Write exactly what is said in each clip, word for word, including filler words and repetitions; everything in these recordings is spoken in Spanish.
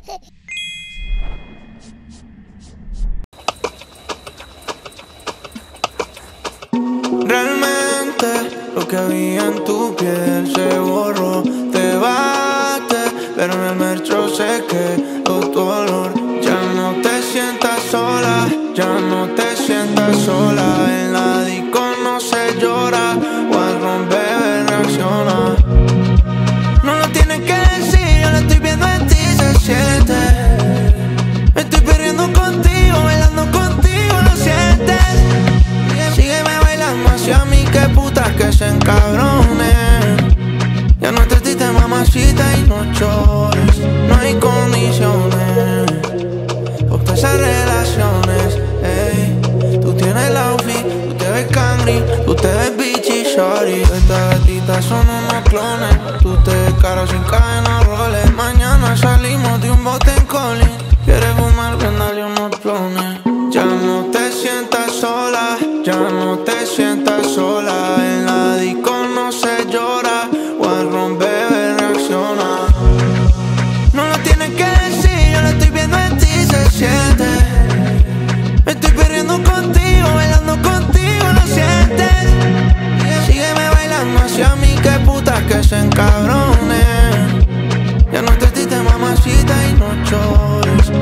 Realmente lo que había en tu piel se borró. Te bate, pero en el metro se quedó tu olor. Ya no te sientas sola, ya no te sientas sola. En la disco no se llora, Warron bebé reacciona. No lo tienes que decir, yo lo estoy viendo en ti, se siente. Me estoy perdiendo contigo, bailando contigo, ¿lo sientes? Sígueme bailando hacia mí, que putas que se encabronen. Ya no te triste, mamacita, y no llores. No hay condiciones para esas relaciones, ey. Tú tienes el outfit, tú te ves cangri, tú te ves bitchy, shorty. Estas gatitas son unos clones. Tú te ves cara sin cadena, roles. Mañana salimos de un bote en Colin. Quieres fumar, ven, dale unos clones. Ya no te sientas sola, ya no te sientas sola. En la disco no se llora, Warron bebé reacciona. No lo tienes que decir, yo lo estoy viendo en ti, se siente. Me estoy perdiendo contigo, bailando contigo, ¿lo sientes? Sígueme bailando hacia mí, que putas que se encabronen. Ya no te triste, mamacita, y no llores.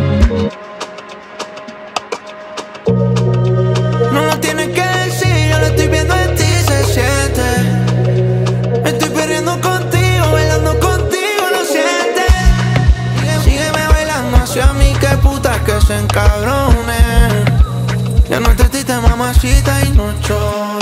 No lo tienes que decir, yo lo estoy viendo en ti, se siente. Me estoy perdiendo contigo, bailando contigo, ¿lo sientes? Sígueme bailando hacia mí, que putas que se encabronen. Ya no te triste, mamacita, y no llores.